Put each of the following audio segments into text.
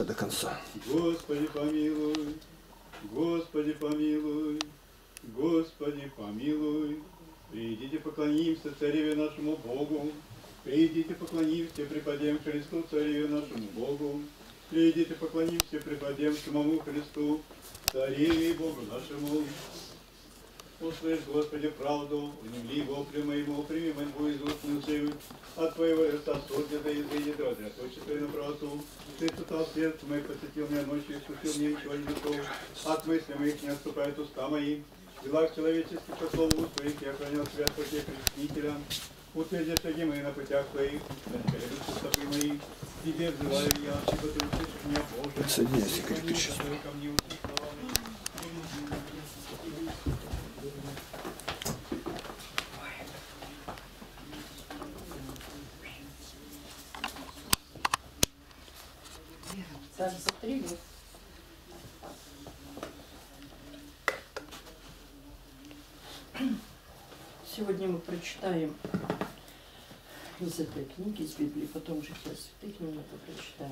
до конца. Господи помилуй, Господи помилуй, Господи помилуй. Придите поклонимся Цареве нашему Богу. Придите поклонимся, преподем Христу, Цареве нашему Богу. Придите поклонимся, преподем самому Христу, Цареве и Богу нашему. Услышь, Господи, правду, внемли воплю моему, прими мольбу из уст милостивых, от Твоего лица сотня изыдет, разряточи Твою на правоту. Ты сутал сердце моих, посетил меня ночью, искусил мне ничего не готов. От мысли моих не отступают уста мои. В делах человеческих по слову Твоих я охранял Тебя от пути Крестителя. Утверди шаги мои на путях Твоих, на колеблются стопы мои. Тебе взываю я, ибо Ты услышишь меня, Боже. Подсоединяйся к электричеству. Ко мне услышь слова мои. Даже затрили. Сегодня мы прочитаем из этой книги, из Библии, потом «Жития святых» немного прочитаем.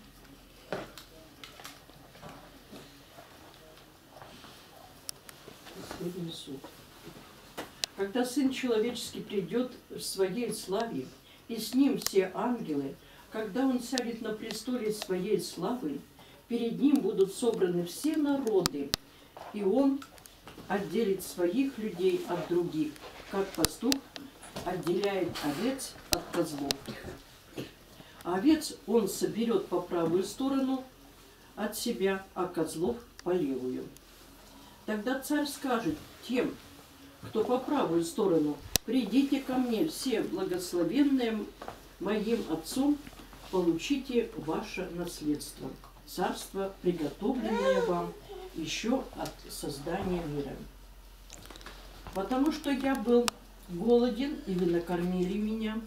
Последний суд. Когда Сын Человеческий придет в своей славе, и с Ним все ангелы, когда Он сядет на престоле своей славы, перед Ним будут собраны все народы, и Он отделит своих людей от других, как пастух отделяет овец от козлов. А овец Он соберет по правую сторону от себя, а козлов по левую. Тогда царь скажет тем, кто по правую сторону: «Придите ко мне, все благословенные моим Отцом, получите ваше наследство, царство, приготовленное вам еще от создания мира. Потому что я был голоден, и вы накормили меня.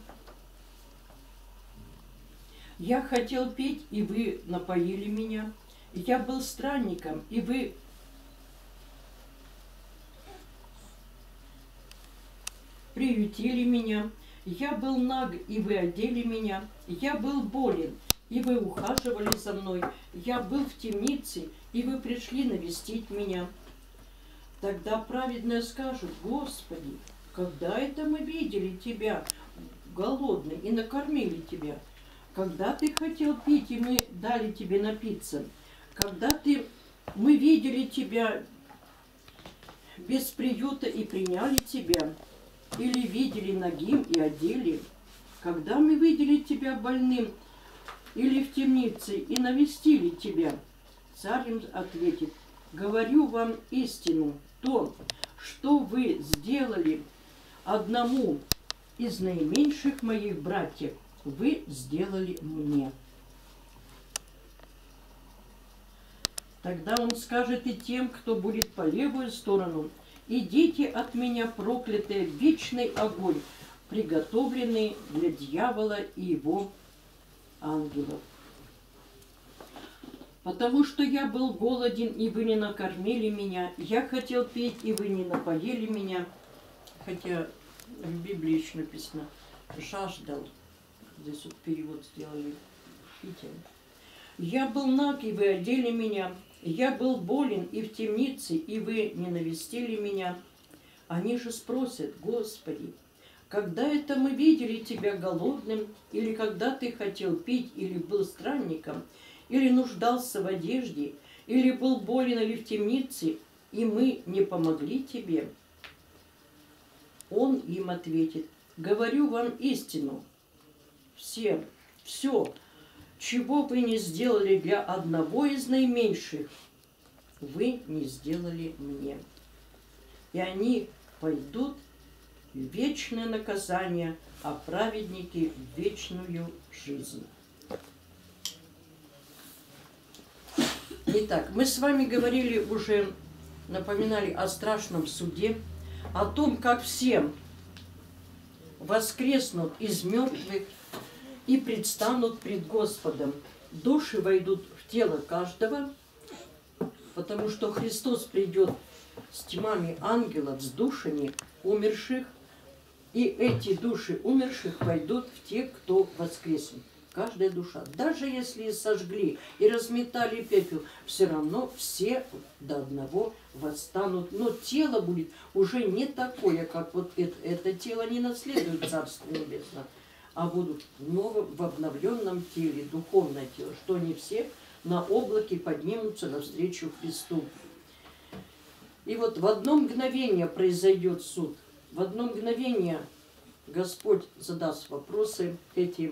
Я хотел пить, и вы напоили меня. Я был странником, и вы приютили меня. Я был наг, и вы одели меня. Я был болен, и вы ухаживали за мной. Я был в темнице, и вы пришли навестить меня». Тогда праведные скажут: «Господи, когда это мы видели Тебя голодный и накормили Тебя? Когда Ты хотел пить, и мы дали Тебе напиться? Когда мы видели Тебя без приюта и приняли Тебя? Или видели нагим и одели? Когда мы видели Тебя больным или в темнице и навестили Тебя?» Царь им ответит: «Говорю вам истину, то, что вы сделали одному из наименьших моих братьев, вы сделали мне». Тогда он скажет и тем, кто будет по левую сторону: «Идите от меня, проклятые, в вечный огонь, приготовленный для дьявола и его ангелов. Потому что я был голоден, и вы не накормили меня. Я хотел пить, и вы не напоили меня». Хотя в Библии еще написано «жаждал». Здесь вот перевод сделали. Видите? «Я был наг, и вы одели меня. Я был болен и в темнице, и вы не навестили меня». Они же спросят: «Господи, когда это мы видели Тебя голодным, или когда Ты хотел пить, или был странником, или нуждался в одежде, или был болен, или в темнице, и мы не помогли Тебе?» Он им ответит: «Говорю вам истину, все, чего вы не сделали для одного из наименьших, вы не сделали мне». И они пойдут в вечное наказание, а праведники в вечную жизнь. Итак, мы с вами говорили уже, напоминали о страшном суде, о том, как все воскреснут из мертвых и предстанут пред Господом. Души войдут в тело каждого, потому что Христос придет с тьмами ангелов, с душами умерших, и эти души умерших войдут в тех, кто воскреснет. каждая душа. Даже если и сожгли, и разметали пепел, все равно все до одного восстанут. Но тело будет уже не такое, как вот это тело не наследует Царство Небесное, а будут в обновленном теле, духовное тело, что они все на облаке поднимутся навстречу Христу. И вот в одно мгновение произойдет суд. В одно мгновение Господь задаст вопросы эти,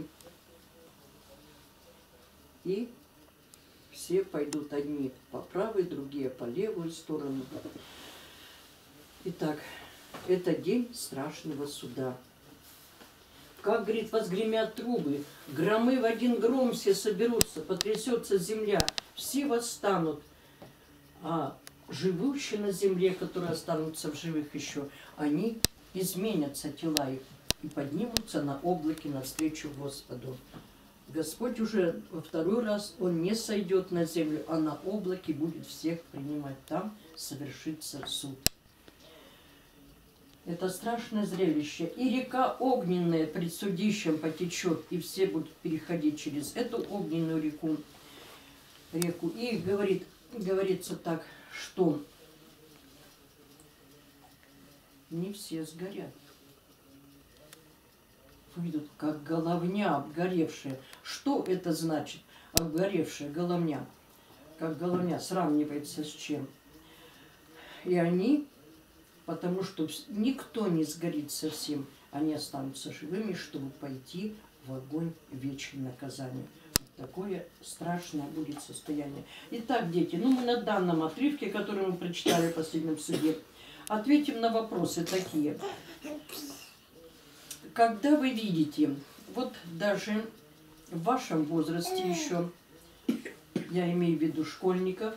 и все пойдут, одни по правой, другие по левую сторону. Итак, это день страшного суда. Как, говорит, возгремят трубы, громы в один гром все соберутся, потрясется земля, все восстанут. А живущие на земле, которые останутся в живых еще, они изменятся тела их и поднимутся на облаке навстречу Господу. Господь уже во второй раз, Он не сойдет на землю, а на облаке будет всех принимать. Там совершится суд. Это страшное зрелище. И река огненная пред судищем потечет, и все будут переходить через эту огненную реку. И говорится так, что не все сгорят. Выйдут, как головня обгоревшая. Что это значит? Обгоревшая головня. Как головня сравнивается с чем? И они, потому что никто не сгорит совсем, они останутся живыми, чтобы пойти в огонь вечного наказания. Такое страшное будет состояние. Итак, дети, мы на данном отрывке, который мы прочитали в последнем суде, ответим на вопросы такие. Когда вы видите, вот даже в вашем возрасте еще, я имею в виду школьников,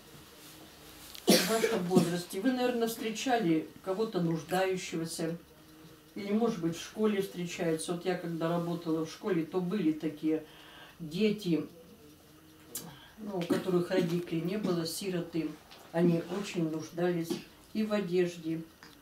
в вашем возрасте вы, наверное, встречали кого-то нуждающегося, или, может быть, в школе встречаются. Вот я, когда работала в школе, то были такие дети, у которых родителей не было, сироты. Они очень нуждались и в одежде,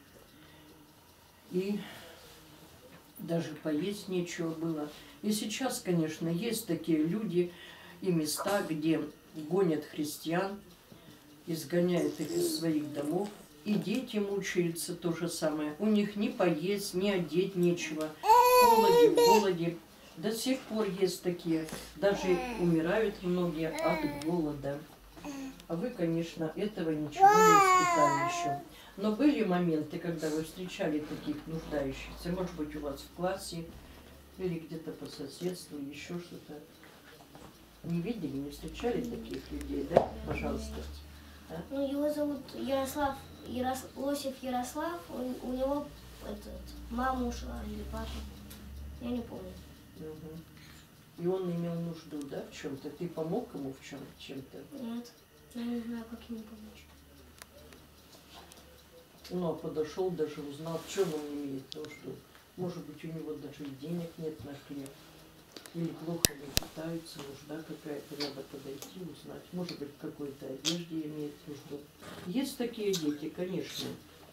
и даже поесть нечего было. И сейчас, конечно, есть такие люди и места, где гонят христиан, изгоняют их из своих домов. И дети мучаются то же самое. У них ни поесть, ни одеть нечего. В голоде. До сих пор есть такие. Даже умирают многие от голода. А вы, конечно, этого ничего не испытали еще. Но были моменты, когда вы встречали таких нуждающихся, может быть, у вас в классе или где-то по соседству, еще что-то. Не видели, не встречали таких людей, да? Пожалуйста. А? Его зовут Лосев Ярослав, у него мама ушла или папа, я не помню. Угу. И он имел нужду, да, в чем-то? Ты помог ему в чем-то? Нет, я не знаю, как ему помочь. А подошел, даже узнал, в чем он имеет нужду. Может быть, у него даже и денег нет на хлеб. Или плохо не питаются, нужда какая-то, надо подойти, узнать. Может быть, в какой-то одежде имеет нужду. Есть такие дети, конечно.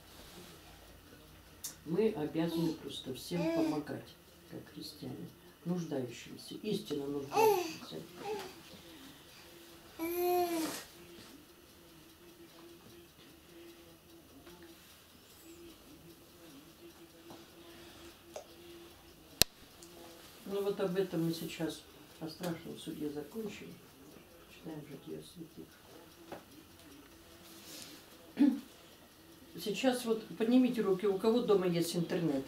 Мы обязаны просто всем помогать, как христиане, нуждающимся, истинно нуждающимся. Вот об этом мы сейчас о страшном суде закончим. Читаем Жития святых. Сейчас вот поднимите руки, у кого дома есть интернет?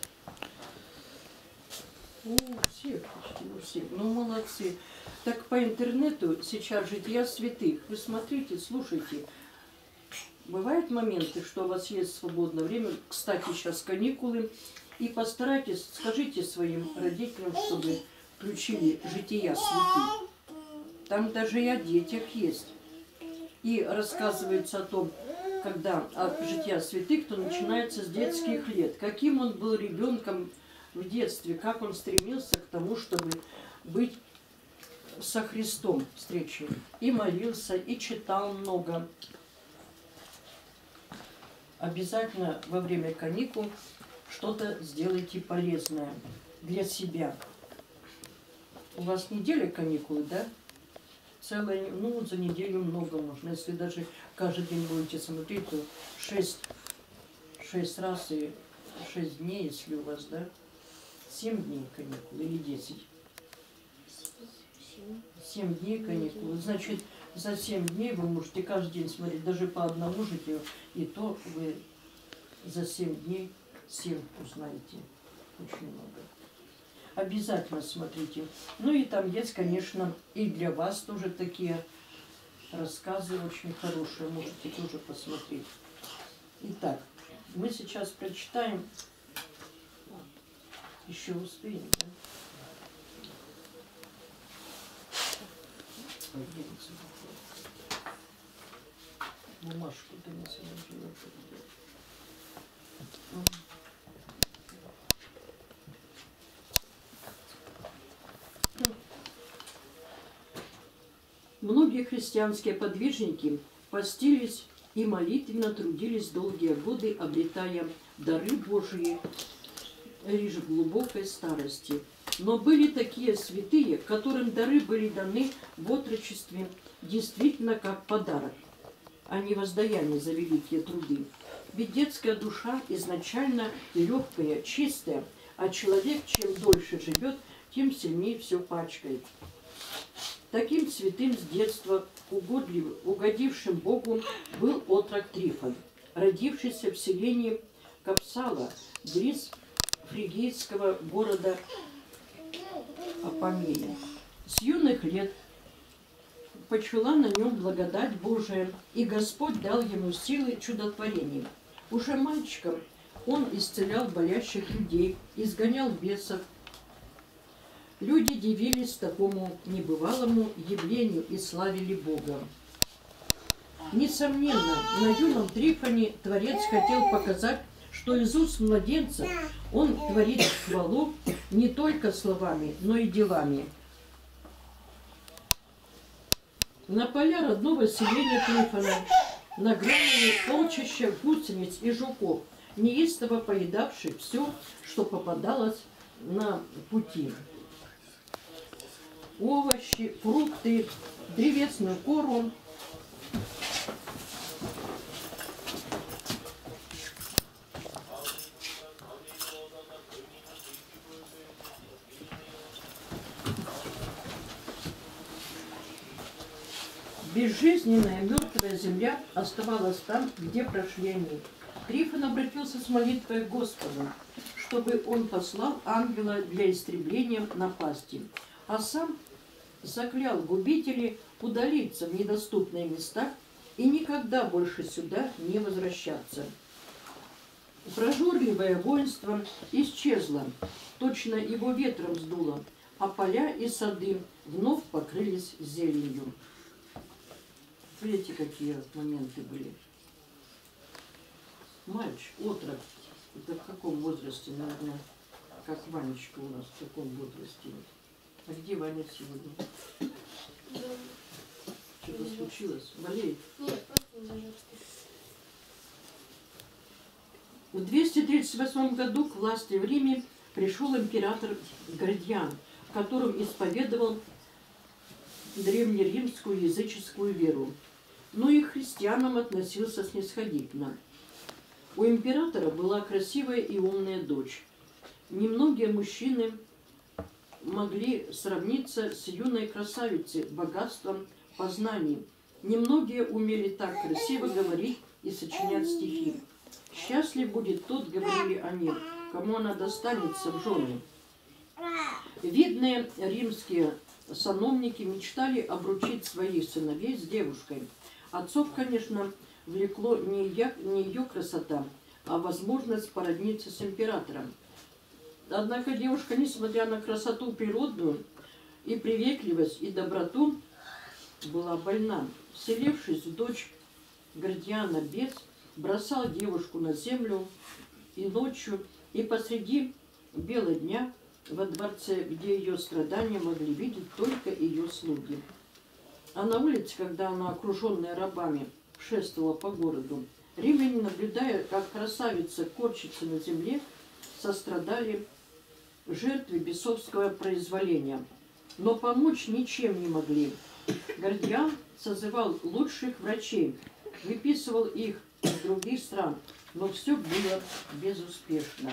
У всех, почти у всех. Ну, молодцы. Так по интернету сейчас Жития святых. Вы смотрите, слушайте. Бывают моменты, что у вас есть свободное время. Кстати, сейчас каникулы. И постарайтесь, скажите своим родителям, чтобы включили Жития святых. Там даже и о детях есть. И рассказывается о том, когда от Жития святых, то начинается с детских лет. Каким он был ребенком в детстве, как он стремился к тому, чтобы быть со Христом встречи. И молился, и читал много. Обязательно во время каникул что-то сделайте полезное для себя. У вас неделя каникулы, да? Целая, ну, за неделю много можно. Если даже каждый день будете смотреть, то 6 раз и 6 дней, если у вас, да? 7 дней каникулы или 10? 7 дней каникулы. Значит, за 7 дней вы можете каждый день смотреть, даже по одному житию, и то вы за 7 дней 7 узнаете. Очень много. Обязательно смотрите. Ну и там есть, конечно, и для вас тоже такие рассказы очень хорошие. Можете тоже посмотреть. Итак, мы сейчас прочитаем. Еще успеем, да? Бумажку-то не заложила. Многие христианские подвижники постились и молитвенно трудились долгие годы, обретая дары Божии лишь в глубокой старости. Но были такие святые, которым дары были даны в отрочестве действительно как подарок, а не воздаяние за великие труды. Ведь детская душа изначально легкая, чистая, а человек, чем дольше живет, тем сильнее все пачкает. Таким святым с детства, угодившим Богу, был отрок Трифон, родившийся в селении Капсала, близ фригийского города Апамея. С юных лет почила на нем благодать Божия, и Господь дал ему силы чудотворений. Уже мальчиком он исцелял болящих людей, изгонял бесов. Люди дивились такому небывалому явлению и славили Бога. Несомненно, на юном Трифоне Творец хотел показать, что из уст младенца он творит хвалу не только словами, но и делами. На поля родного селения Трифона нагрянули полчища гусениц и жуков, неистово поедавших все, что попадалось на пути. Овощи, фрукты, древесную кору. Безжизненная мертвая земля оставалась там, где прошли они. Трифон обратился с молитвой к Господу, чтобы он послал ангела для истребления напасти, а сам заклял губителей удалиться в недоступные места и никогда больше сюда не возвращаться. Прожорливое воинство исчезло, точно его ветром сдуло, а поля и сады вновь покрылись зеленью. Видите, какие моменты были. Мальчик, отрок, это в каком возрасте, наверное, как Ванечка у нас, в каком возрасте? А где Ваня сегодня? Что-то случилось? Болеет? Нет, просто не зажёгся. В 238 году к власти в Риме пришел император Градиан, которым исповедовал древнеримскую языческую веру, но и к христианам относился снисходительно. У императора была красивая и умная дочь. Немногие мужчины могли сравниться с юной красавицей богатством познаний. Немногие умели так красиво говорить и сочинять стихи. «Счастлив будет тот, — говорили они, — кому она достанется в жены». Видные римские сановники мечтали обручить своих сыновей с девушкой. Отцов, конечно, влекло не ее красота, а возможность породниться с императором. Однако девушка, несмотря на красоту природную и приветливость, и доброту, была больна. Вселившись в дочь Градиана, бес бросал девушку на землю и ночью, и посреди бела дня во дворце, где ее страдания могли видеть только ее слуги. А на улице, когда она, окруженная рабами, шествовала по городу, римляне, наблюдая, как красавица корчится на земле, сострадали жертве бесовского произволения. но помочь ничем не могли. Гордиан созывал лучших врачей, выписывал их из других стран, но все было безуспешно.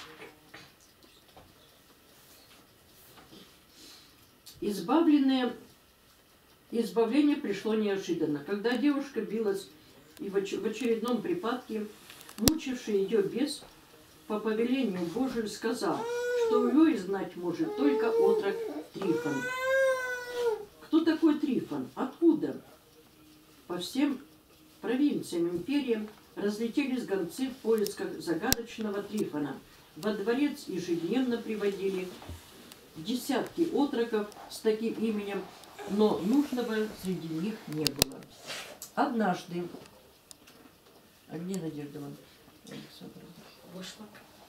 Избавление пришло неожиданно. Когда девушка билась и в очередном припадке, мучивший ее бес по повелению Божию сказал, что ее знать может только отрок Трифон. Кто такой Трифон? Откуда? По всем провинциям империи разлетелись гонцы в поисках загадочного Трифона. Во дворец ежедневно приводили десятки отроков с таким именем, но нужного среди них не было. Однажды... А где Надежда Александровна? Вышла.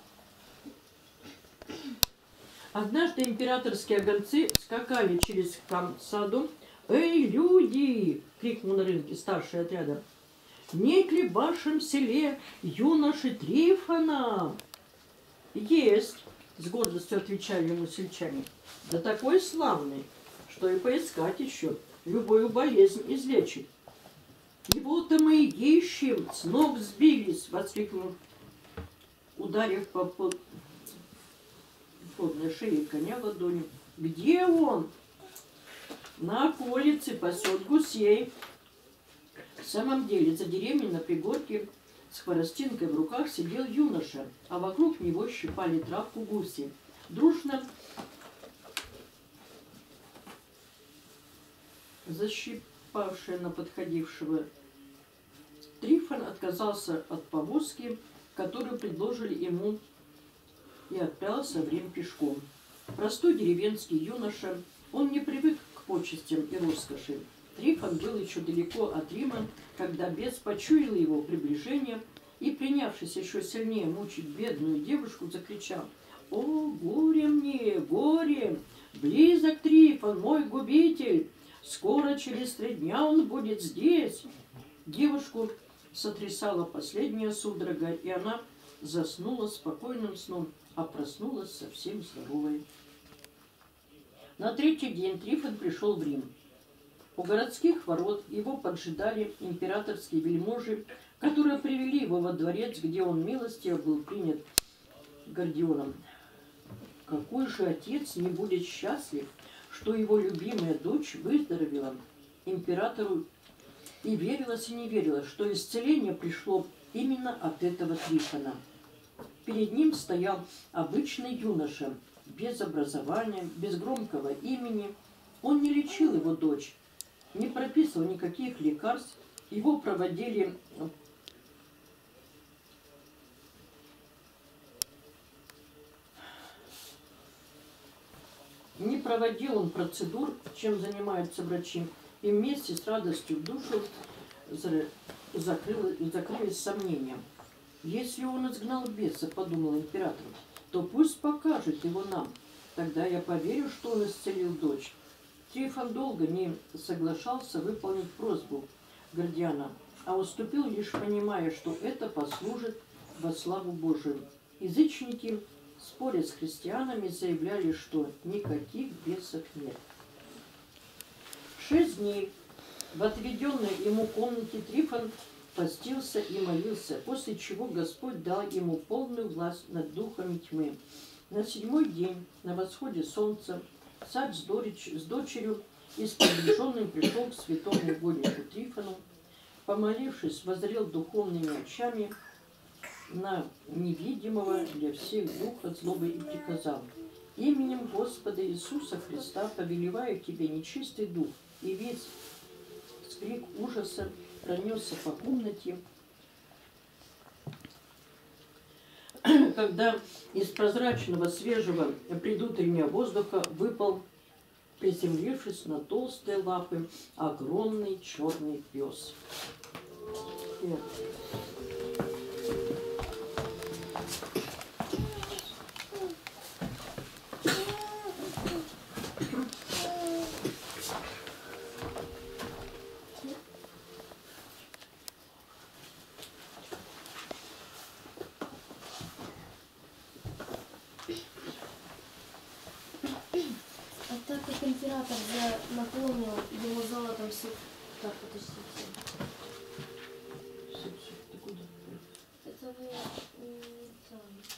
Однажды императорские гонцы скакали через саду. «Эй, люди!» — крикнул на рынке старший отряда. «Нет ли в вашем селе юноши Трифона?» «Есть!» — с гордостью отвечали ему сельчане. «Да такой славный, что и поискать еще, любую болезнь излечит». «Его-то мы и ищем, с ног сбились!» — воскликнул, ударив по подной шее коня ладонью. «Где он?» «На околице пасет гусей». В самом деле, за деревней на пригорке с хворостинкой в руках сидел юноша, а вокруг него щипали травку гуси. Дружно защипавшая на подходившего, Трифон отказался от повозки, которую предложили ему, и отправился в Рим пешком. Простой деревенский юноша, он не привык к почестям и роскоши. Трифон был еще далеко от Рима, когда бес почуял его приближение и, принявшись еще сильнее мучить бедную девушку, закричал: «О, горе мне, горе! Близок Трифон, мой губитель! Скоро, через 3 дня он будет здесь!» Девушку сотрясала последняя судорога, и она заснула спокойным сном, а проснулась совсем здоровой. На 3-й день Трифон пришел в Рим. У городских ворот его поджидали императорские вельможи, которые привели его во дворец, где он милостиво был принят Гордионом. Какой же отец не будет счастлив, что его любимая дочь выздоровела? Императору и верилось, и не верилось, что исцеление пришло именно от этого Трифона. Перед ним стоял обычный юноша, без образования, без громкого имени. Он не лечил его дочь, не прописывал никаких лекарств. Его проводили не проводил он процедур, чем занимаются врачи, и вместе с радостью в душу закрылись сомнения. «Если он изгнал беса, — подумал император, — то пусть покажет его нам. Тогда я поверю, что он исцелил дочь». Трифон долго не соглашался выполнить просьбу Гордиана, а уступил, лишь понимая, что это послужит во славу Божию. Язычники, споря с христианами, заявляли, что никаких бесов нет. 6 дней в отведенной ему комнате Трифон постился и молился, после чего Господь дал ему полную власть над духами тьмы. На 7-й день, на восходе солнца, царь с дочерью и с приближенным пришел к святому угоднику Трифону. Помолившись, воззрел духовными очами на невидимого для всех духа злобы и приказал: «Именем Господа Иисуса Христа повелеваю тебе, нечистый дух». И весь крик ужаса пронесся по комнате, когда из прозрачного свежего предутреннего воздуха выпал, приземлившись на толстые лапы, огромный черный пес. А так как император император наполнил ему золотом всю... Так, подождите. Ты куда? Это вы не там.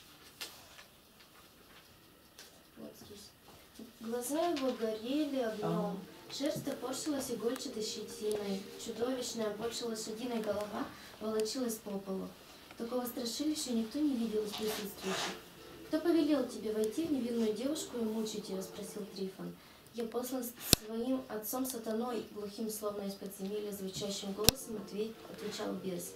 Вот здесь. Глаза его горели огнем. Шерсть топорщилась игольчатой щетиной. Чудовищная, больше лошадиной голова волочилась по полу. Такого страшилища никто не видел из присутствующих. «Кто повелел тебе войти в невинную девушку и мучить ее?» — спросил Трифон. «Я послан своим отцом сатаной», — глухим, словно из подземелья, звучащим голосом отвечал бес,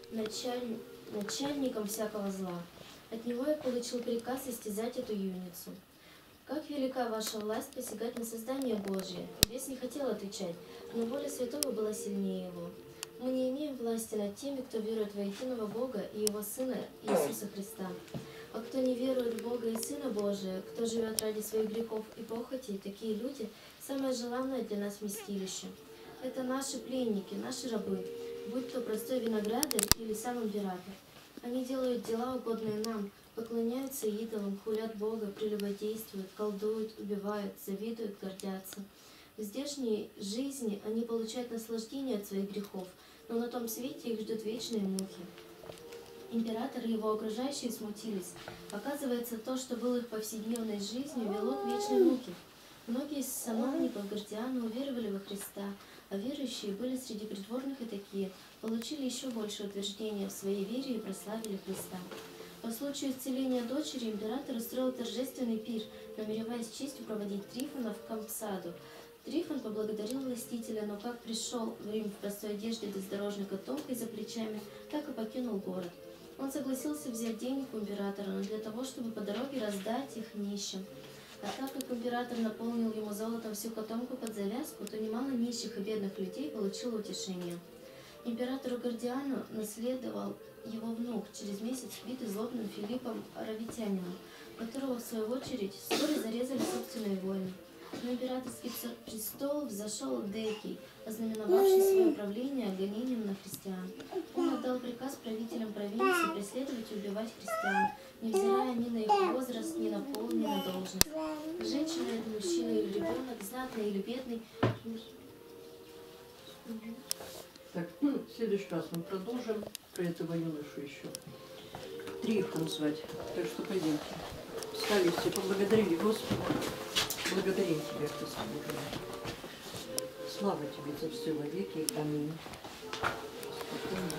начальником всякого зла. От него я получил приказ истязать эту юницу. «Как велика ваша власть посягать на создание Божие?» Бес не хотел отвечать, но воля святого была сильнее его. «Мы не имеем власти над теми, кто верует во единого Бога и Его Сына Иисуса Христа. А кто не верует в Бога и Сына Божия, кто живет ради своих грехов и похотей, такие люди – самое желанное для нас вместилище. Это наши пленники, наши рабы, будь то простой виноградарь или сам император. Они делают дела, угодные нам, поклоняются идолам, хулят Бога, прелюбодействуют, колдуют, убивают, завидуют, гордятся. В здешней жизни они получают наслаждение от своих грехов, но на том свете их ждут вечные муки». Император и его окружающие смутились. Оказывается, то, что было их повседневной жизнью, вело к вечной муке. Многие из сановников Гордиана уверовали во Христа, а верующие были среди придворных и такие, получили еще больше утверждения в своей вере и прославили Христа. По случаю исцеления дочери император устроил торжественный пир, намереваясь честью проводить Трифона в Кампсаду. Трифон поблагодарил властителя, но как пришел в Рим в простой одежде без дорожной котомкой за плечами, так и покинул город. Он согласился взять денег у императора, но для того, чтобы по дороге раздать их нищим. А так как император наполнил ему золотом всю котомку под завязку, то немало нищих и бедных людей получило утешение. Императору Гордиану наследовал его внук, через месяц убитый злобным Филиппом Аравитянином, которого, в свою очередь, вскоре зарезали собственные воины. На императорский престол взошел Декий, ознаменовавший свое правление гонением на христиан. Он отдал приказ правителям провинции преследовать и убивать христиан, невзирая ни на их возраст, ни на пол, ни на должность. Женщина это мужчина или ребенок, знатный или бедный. Так, в следующий раз мы продолжим про этого юношу еще. Трифон звать. Так что пойдемте. Встали все, поблагодарили Господа. Благодарим Тебя, Христос Божий. Слава Тебе за все во веки. Аминь. Спокойно,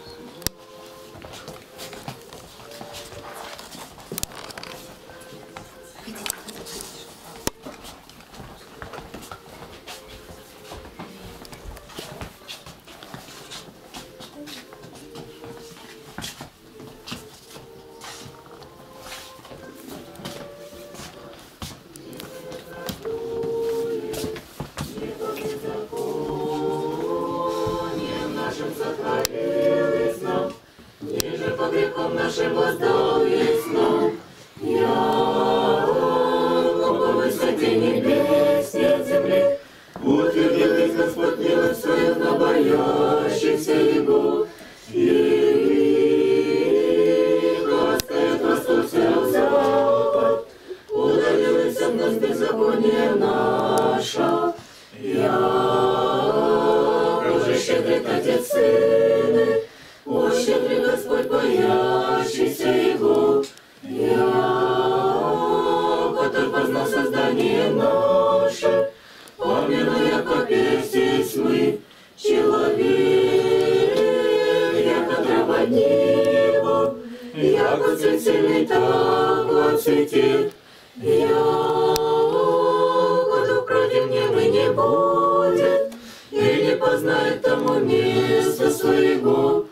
нашим воздал есть нам. Я по высоте небес и от земли утвердил весь Господь милость свою на боящихся Его. И хвастает восток, сел запад, удалилось от нас беззаконие наше. Я уже щедрит Отец Сыны, о, щедрый Господь, боящийся Его. Я, который познал создание наше, помянуя, как есть мы, человек, яко трава небо, яко цвет сильный, так воцветит. Яко против небы не будет, и не познает тому места своего.